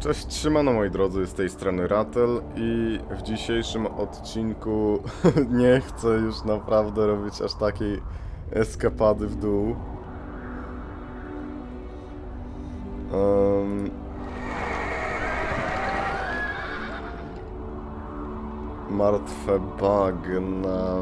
Cześć, siemano moi drodzy, z tej strony Ratel i w dzisiejszym odcinku nie chcę już naprawdę robić aż takiej eskapady w dół. Martwe bagna.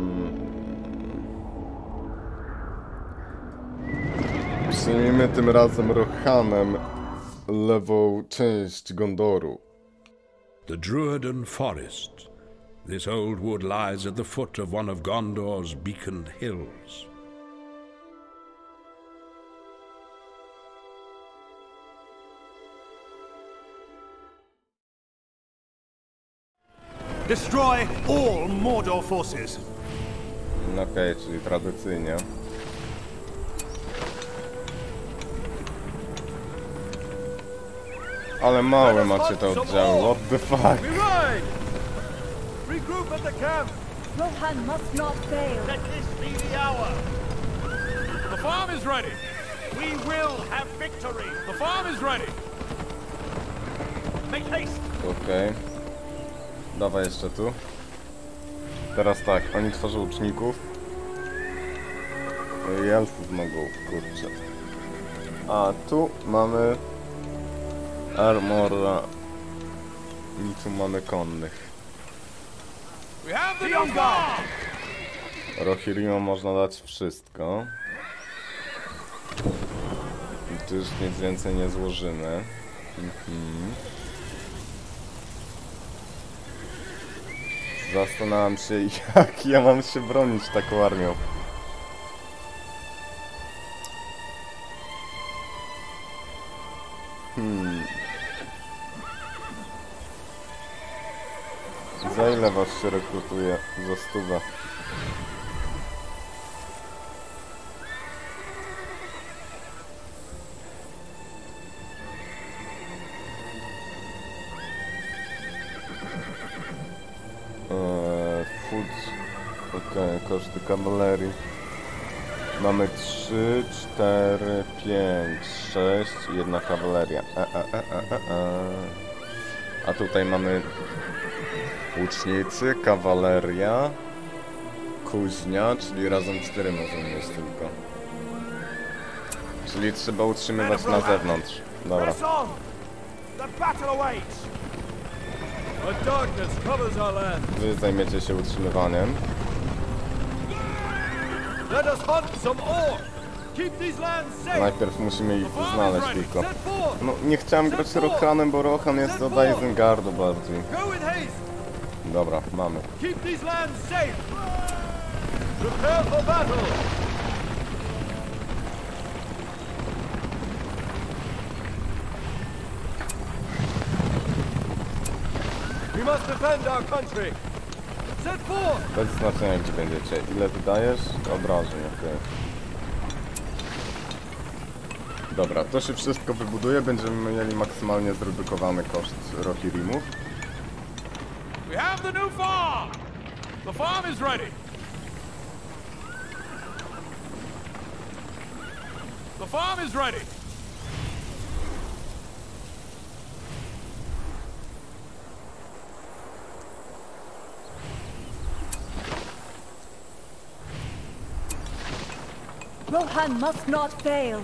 Przyjmijmy tym razem Rohanem lewą część Gondoru. The Druiden Forest. This old wood lies at the foot of one of Gondor's beaconed hills. Destroy all Mordor forces. Okej, czyli tradycyjnie. Ale małe macie te oddziały, what the fuck? Regroup at the camp. Rohan must not fail. Let this be the hour. The farm is ready. We will have victory. The farm is ready. Make haste. Okej. Dawaj jeszcze tu. Teraz tak, oni tworzą łuczników. I elfów mogą, kurczę. A tu mamy armora. I tu mamy konnych. We have the new guard. Rohirrim można dać wszystko. I tu już nic więcej nie złożymy. Zastanawiam się, jak ja mam się bronić taką armią. Za ile was się rekrutuje? Za 100. Food. Okej, koszty kawalerii. Mamy 3, 4, 5, 6 i jedna kawaleria. A tutaj mamy łucznicy, kawaleria, kuźnia, czyli razem 4 możemy mieć tylko. Czyli trzeba utrzymywać na zewnątrz. Dobra. Press on. The battle awaits. A darkness covers our land. Wy zajmiecie się utrzymywaniem. Let us hunt some orc. Keep these lands safe. Najpierw musimy ich The farm is znaleźć ready. tylko. Set forth. No, nie chciałem grać Rohanem, bo Rohan jest od Isengardu bardziej. Go with haste. Dobra, mamy. Keep these lands safe. Prepare for battle. We must defend our country. Set forth. Bez znaczenia gdzie będziecie. Ile wydajesz? Obrażeń, okej. Dobra, to się wszystko wybuduje. Będziemy mieli maksymalnie zredukowany koszt Rohirrimów. We have the new farm. The farm is ready. The farm is ready. Rohan must not fail.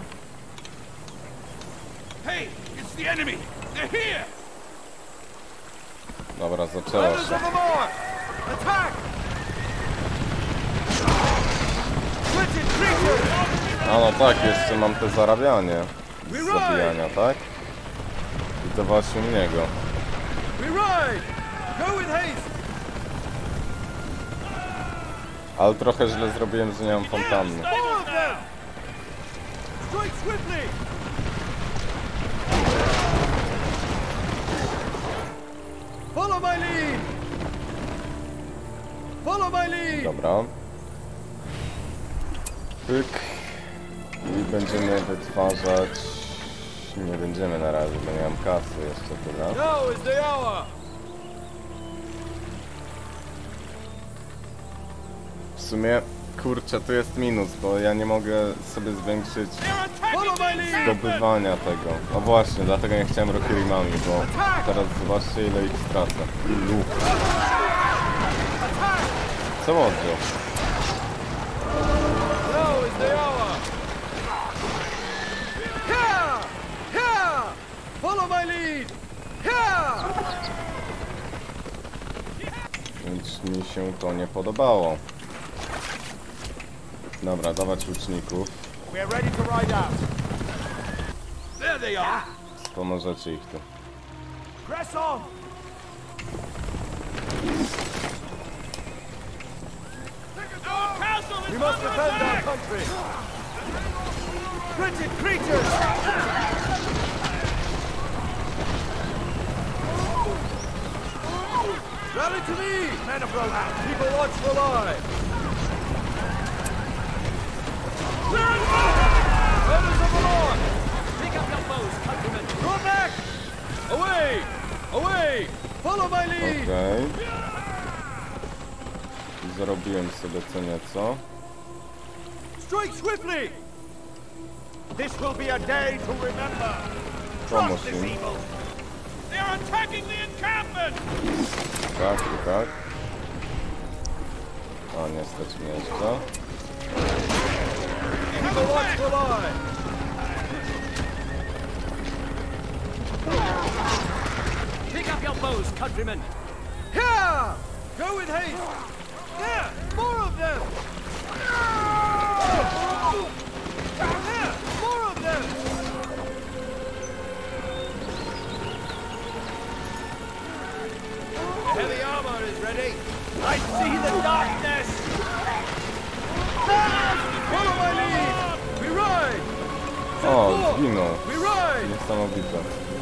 Hey, it's the enemy. They're here. Dobra, zaczęło Riders się. of the Mark. Attack. Switch it, creatures. A no tak, jeszcze mam te zarabianie z zabijania, tak? I to właśnie u niego. We ride. Go with haste. Ale trochę źle zrobiłem, że nie mam fontanny. All of them. Strike swiftly. Follow my lead. Follow my lead. Dobra. Pyk. I będziemy wytwarzać... Nie będziemy na razie, bo nie mam kasy jeszcze tyle. Now is the hour. W sumie kurczę, tu jest minus, bo ja nie mogę sobie zwiększyć zdobywania tego. No właśnie, dlatego nie chciałem Rohirrimami, bo teraz zobaczcie ile ich stracę. Ilu. Co oddział? Więc mi się to nie podobało. Dobra, dawać łuczników. Pomożecie ich tu. We must defend our country! Printed creatures! Rally to me! Men of Rohan! People watchful eye! Brothers of the Lord! Pick up your bows, countrymen! Draw back! Away! Away! Follow my lead! Okej. Zarobiłem sobie co nieco. Strike swiftly! This will be a day to remember. Pomóż Trust this im. evil. They are attacking the encampment. Tak, i tak. O, nie stać mnie jeszcze. Have a watchful eye. Pick up your bows, countrymen. Here! Go with haste. There! More of them! There! More of them! Heavy armor is ready. I see the darkness! Follow my lead! We ride! O, zginął. We ride! Niesamowite.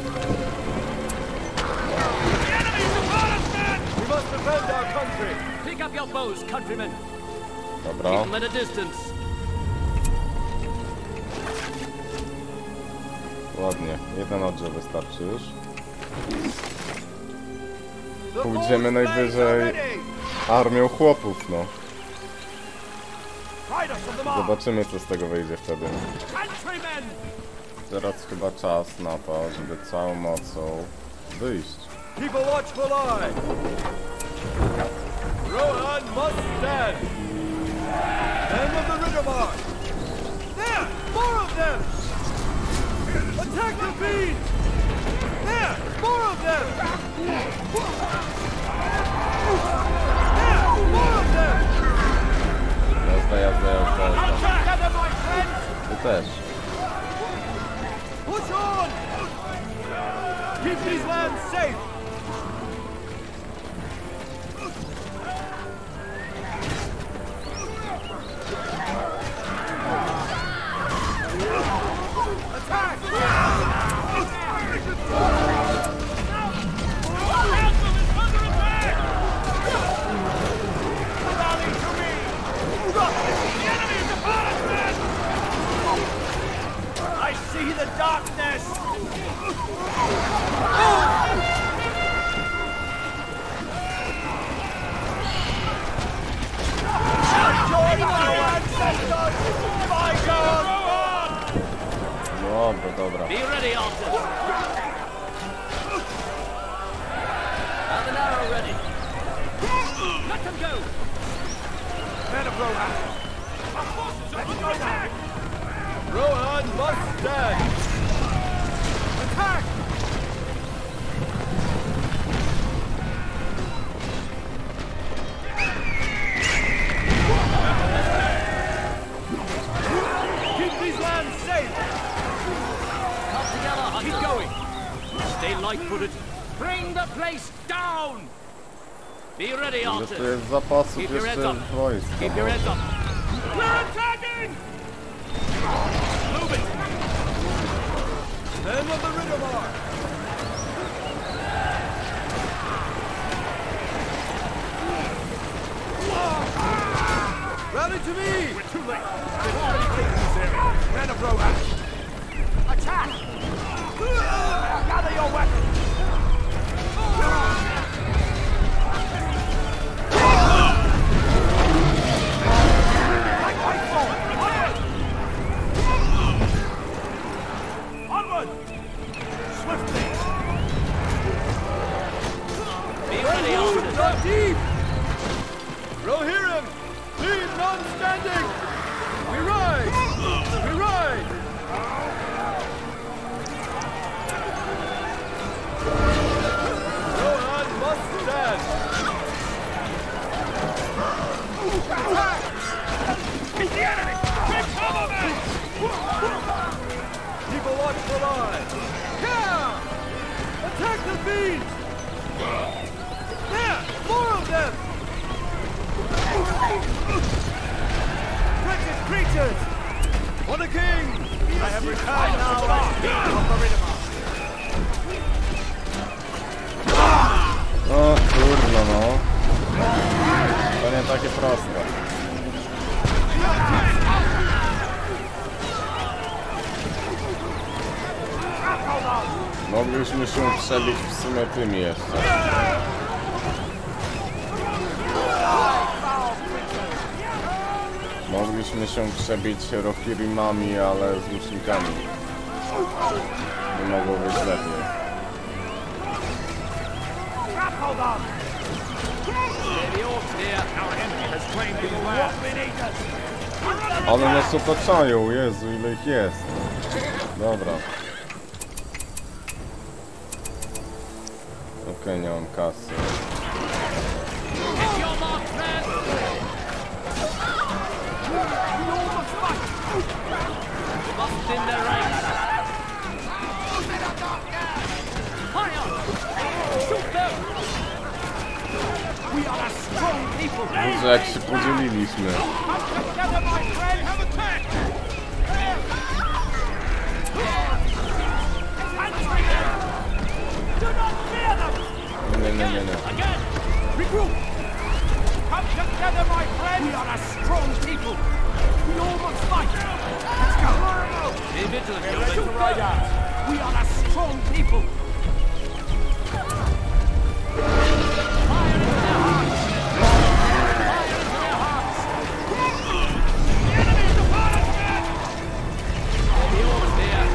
The enemy's upon us, men! We must defend our country! Pick up your bows, countrymen! Dobra. Keep them at a distance! Ładnie. Jeden oddział wystarczy już. Pójdziemy najwyżej armią chłopów, no. Zobaczymy co z tego wyjdzie wtedy. Teraz chyba czas na to, żeby całą mocą wyjść. Keep a watchful eye! Rohan must stand! Men of the Riddermark! There! More of them! Attack the beast! There! More of them! There! More of them! Jazda, jazda, jazda, jazda. Together, my friends! Ty też. Push on! Keep these lands safe! Attack! Rally to me! The enemy is upon us, men! I see the darkness! Join our ancestors! By God! Dobra, dobra. Be ready, Altus! Have an arrow ready! Let them go! Men of Rohan! Our forces are under attack! Rohan must stand! Attack! Keep these lands safe! Come together, Hunter. Keep going! Stay light-footed! Bring the place down! Be ready, Ile Altus! tu jest zapasów Keep your heads jeszcze up! wojska. Keep your heads up! We're attacking! Move it! Men of the Riddermark! Rally to me! We're too late! They've already taken this area! Men of Rohan! Attack! Gather your weapons! Not deep! Rohirrim! Leave none standing! We ride! We ride! Rohan must stand! Attack! It's the enemy! Take cover, men! People watch the line! Yeah! Attack the beast! There! More of them! Precious creatures! For the king! I have returned now of the Riddermark. O kurwa no. To nie takie proste. Mogliśmy się przebić w sumie tymi jeszcze. Mogliśmy się przebić Rohirrimami, ale z łucznikami. Nie mogło być lepiej. Ale nas otaczają, Jezu, ile ich jest. Dobra. Okej, nie mam kasy. Boże, jak się podzieliliśmy. Nie. Regroup! Come together, my friend! We are a strong people! We all must fight! Let's go! Be vigilant, you're ready to ride out! We are a strong people! Fire into their hearts! Fire into their hearts! The enemy is upon us, men! The order's there!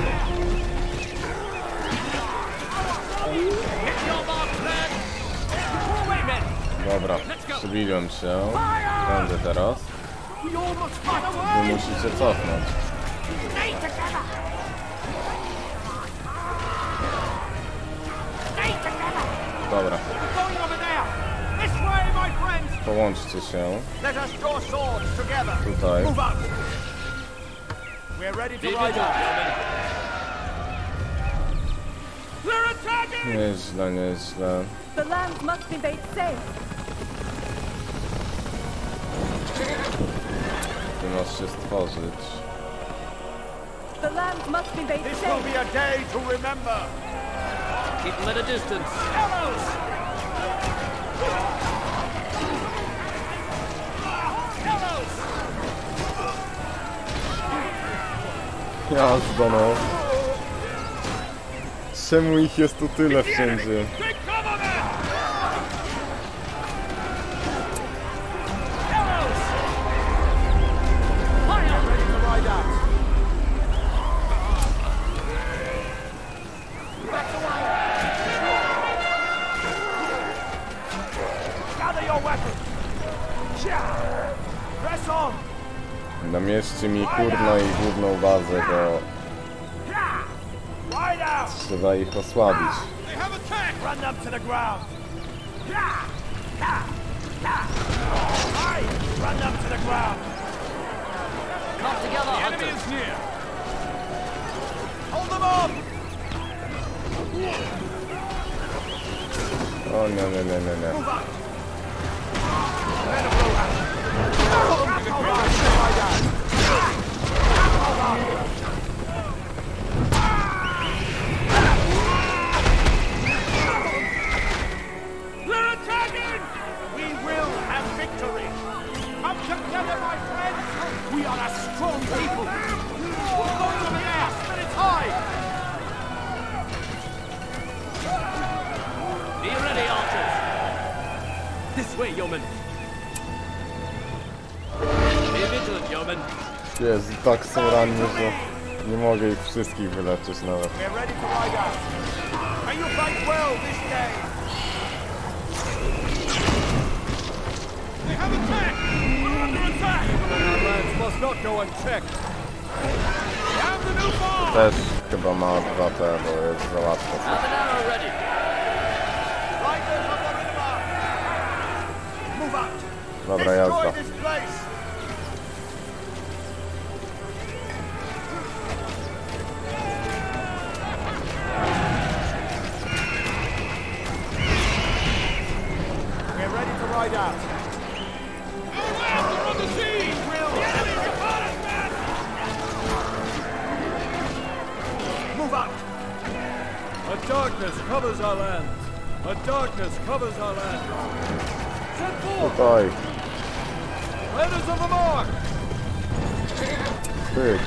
Hit your mark, men! Away, men! Dobra, przybiłem się. Będę teraz. Wy musicie cofnąć. Dobra. Połączcie się. Tutaj. Nieźle, nieźle. The land must be made safe. Tu masz się stworzyć. The land must be made This will be safe. a day to remember. Keep them at a distance. Arrows! Arrows! Jazda no. Czemu ich jest tu tyle wszędzie? Take cover, men! Arrows! Fire! Ready to ride out. Back the wire! Gather your weapons! Press on! Namierzcie mi kurno i główną bazę, bo Ride out! trzeba ich osłabić. They have attacked! Run them to the ground! Aye! Run them to the ground! Come together, the enemy is near! Hold them up! O nie. Move out! Men of Rohan! To the ground! Ride out! They're attacking! We will have victory! Come together, my friends! We are a strong people! We're going over there! Spirit high! Be ready, archers! This way, yeomen! Be vigilant, yeomen! Jezu, tak są ranni, że nie mogę ich wszystkich wyleczyć nawet. We're ready to ride out! May you fight well this day! They have attacked! We're under attack! Our lands must not go unchecked. We have the new farm! Też chyba ma 2 te, bo jest za łatwo. Have an arrow ready. Riders of the river! Move out! Dobra jazda. Destroy this place! We're ready to ride out. Our lands are on the sea! The enemy is upon us, man! Move out! A darkness covers our lands. A darkness covers our lands. Set forth! Tutaj. Riders of the mark! Pyk.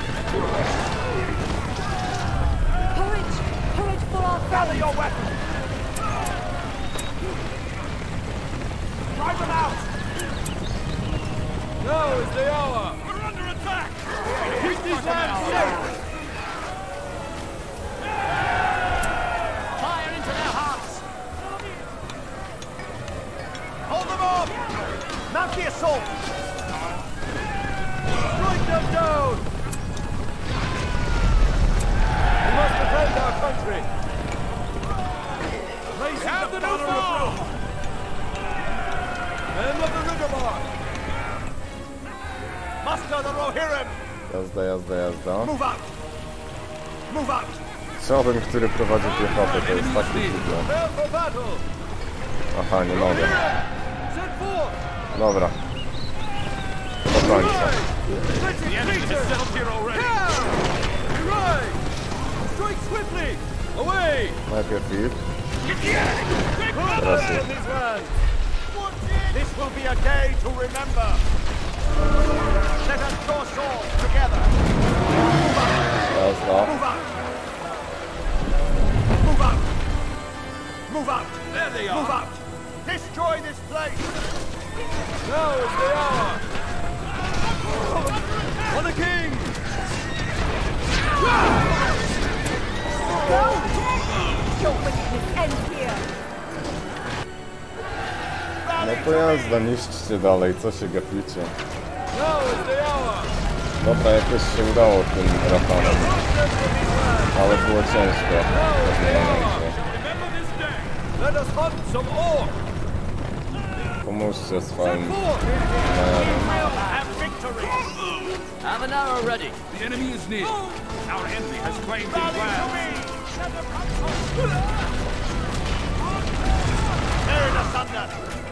Courage! Courage for our Gather friends! your weapons! Drive them out! Now is the hour! We're under attack! Keep these lands safe! Fire into their hearts! Hold them up! Mount the assault! Strike them down! We must defend our country! We have the new farm! Men of the Riddermark! Muster the Rohirrim! Jazda, jazda, jazda. Move out! Move out! Trzeba który prowadzi piechotę, to jest taki trudno. Prepare for battle! Aha, nie mogę. Set forth! Dobra. Do końca. The enemy has settled here already! Right! Strike swiftly! Away! Najpierw ich. Teraz these lands! This will be a day to remember! Let us draw swords together! Jazda. Move out! Move out! Move out! There they are! Move out! Destroy this place! Now is the hour! For the king! Your wickedness ends here! No to jazda, niszczcie dalej, co się gapicie. Now is the hour! Dobra, jakoś się udało tym ratanem. Ale było ciężko. Remember this day! Let us hunt some orc! Pomóżcie swoim Forth! znanym. Have victory! Have an arrow ready. The enemy is near. Our enemy has claimed these lands. Tear it asunder!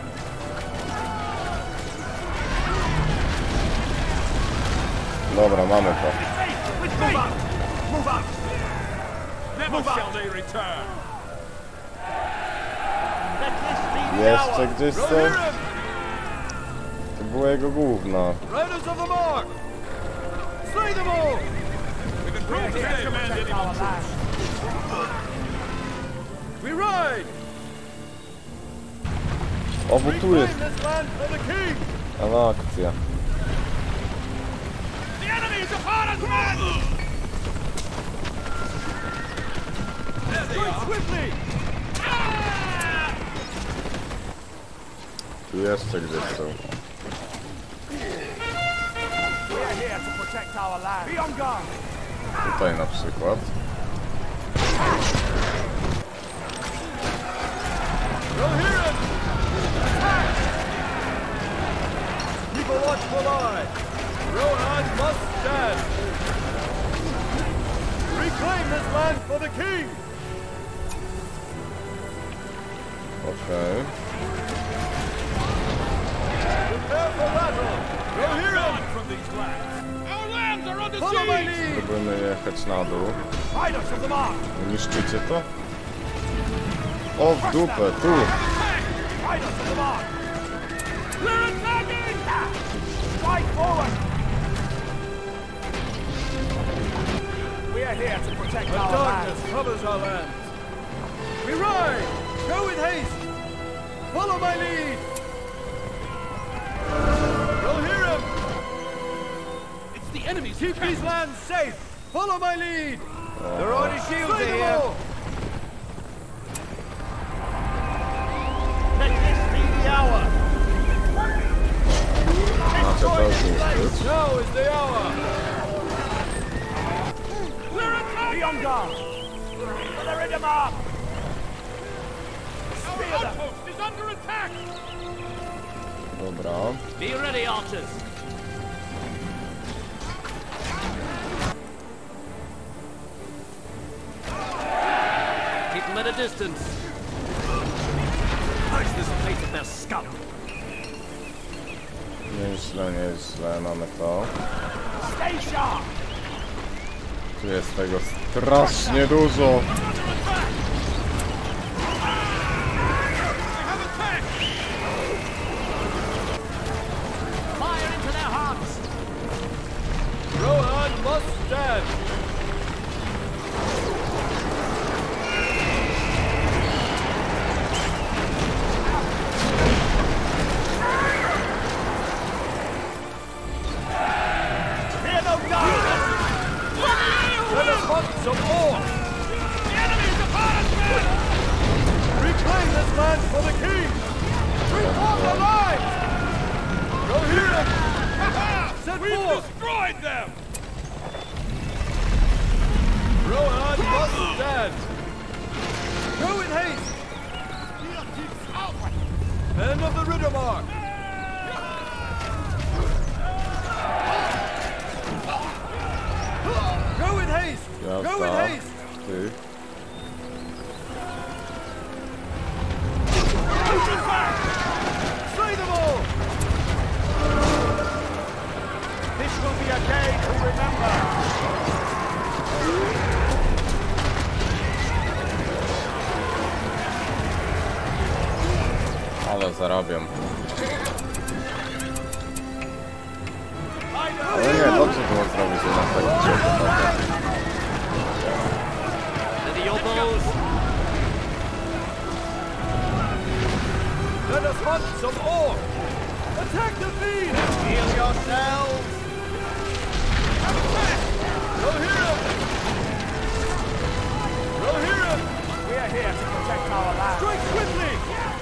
Dobra, mamy to. Move out! Move out! Never shall they return! Let this be the Jeszcze hour! gdzieś są? Rohirrim! To było jego główna. Riders of the mark! Slay them all! We can prove to command anyone troops. We ride! O, bo tu jest Reclaim this land for the king! akcja. The enemy is upon us, man! There they are! Swiftly! Tu jeszcze gdzieś są. We are here to protect our land. Be on guard! Tutaj na przykład. Rohirrim! Attack! Keep a watchful eye. Rohan must stand. Reclaim this land for the king! Okej. Prepare for battle! Rohirrim! From these lands! Our lands are under Follow my lead! Próbujemy jechać na dół. Riders of the mark! Niszczycie to? O, w dupę, tu! Riders of the mark! We're attacking! Fight forward! We are here to protect our land. Darkness covers our lands. We ride! Go with haste! Follow my lead! Rohirrim! It's the enemies! Keep these lands safe! Follow my lead! Their only shields are here! Let this be the hour! is the hour! We're attacking! Be on guard! For the Riddermark! Our outpost is under attack! Dobra. Be ready, archers. Keep them at a distance. Punch this place of their scum. Nieźle, nieźle, mamy to. Stay sharp! Tu jest tego strasznie dużo. Fire into their hearts. Rohan must stand! Hear no guns! Let us hunt some more! The enemy's upon us, men! Reclaim this land for the king! Reform the lines! Go here! Set We've forth! destroyed them! Rohan must stand! Go in haste! Men of the Riddermark! Go in haste! Go in Jazda. haste! Ty. Slay them all! This will be a day to remember! Ale zarabiam. Ale nie, dobrze było zrobić jednak tak ciągle. Ready your bows. Let us hunt some orc! Attack the fiend! Heal yourselves! Go hear him! Go hear him! We are here to protect our land. Strike swiftly!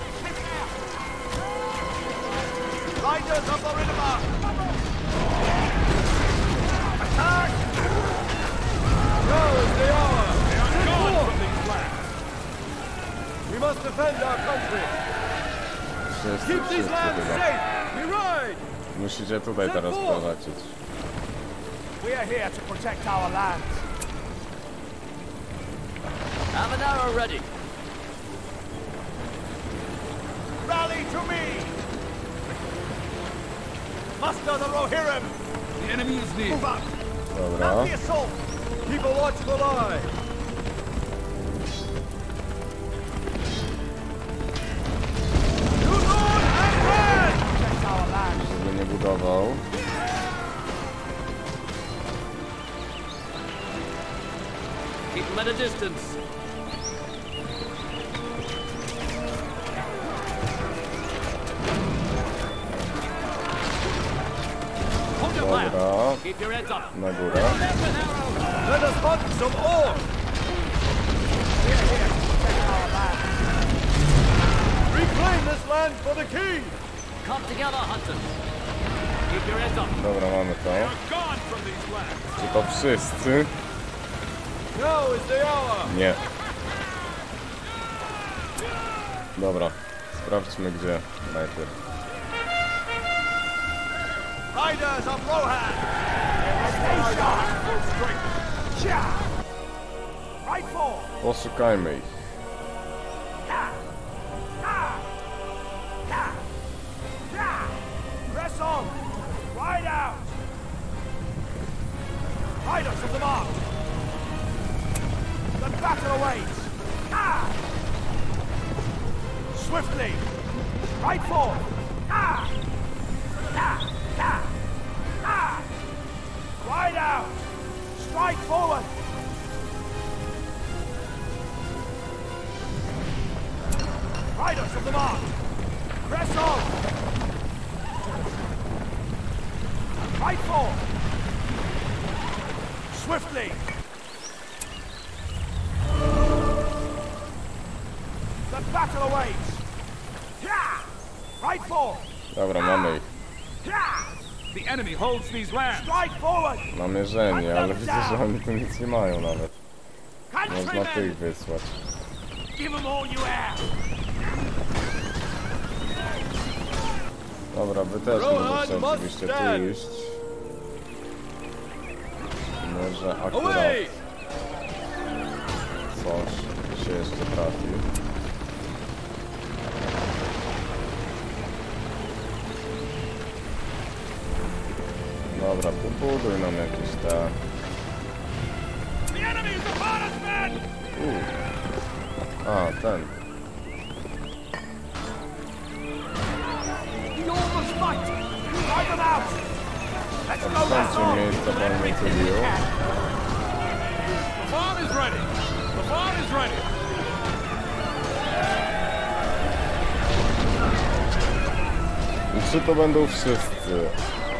Riders of the Riddermark! Attack! Now is the hour! They are Set gone forth! from these lands! We must defend our country! Wszyscy, Keep these wszyscy lands chyba. safe! We ride! Musicie tutaj teraz prowadzić. We are here to protect our land. Have an arrow ready. Rally to me! Muster the Rohirrim! The enemy is near. Move out! Dobra. Mount the assault! Keep a watchful eye! To Lord and Grand! Protect our land. Żeby nie budował. Keep them at a distance. Hold your fire. Dobra. Keep your heads up. Na górę. Let us hunt some orc! We are here to protect our land. Reclaim this land for the king! Come together, hunters. Keep your heads up. Dobra, mamy to. Gone from these lands. Czy to wszyscy? Now is the hour! Nie. Dobra. Sprawdźmy gdzie najpierw. Riders of Rohan! Stay sharp! Full strength! Chia! Right forward! Poszukajmy ich. Press on! Ride out! Riders of the mark! The battle awaits! Swiftly! Right forward! Ride out! Strike forward! Riders of the mark! Press on! Right forward! Swiftly! The battle awaits! Yeah! Right forward! Dobra, mamy ich. Yeah! The enemy holds these lands. Strike forward! Namierzenie, ale widzę, że oni tu nic nie mają nawet. Można tych wysłać. Give them all you have. Dobra, wy też możecie oczywiście tu iść. Może akurat coś się jeszcze trafi. Dobra, pobuduj nam jakieś te... A, ten. Obstańcie miejsca wolne cywilu. The farm is ready. The farm is ready. I czy to będą wszyscy?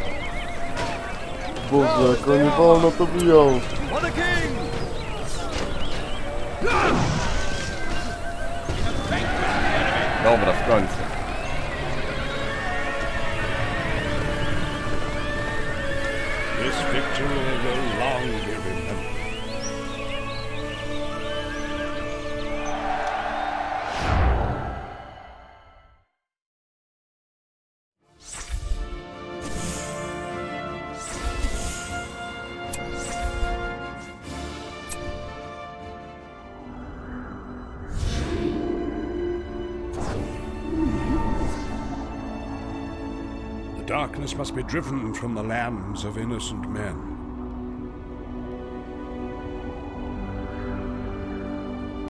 Boże, jak oni wolno to biją! For the king! Dobra, w końcu. This victory will long be remembered. The darkness must be driven from the lands of innocent men.